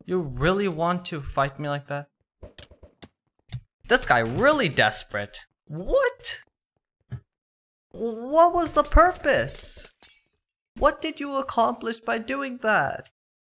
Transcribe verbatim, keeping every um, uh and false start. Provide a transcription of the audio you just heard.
You really want to fight me like that? This guy really desperate. What? What was the purpose? What did you accomplish by doing that?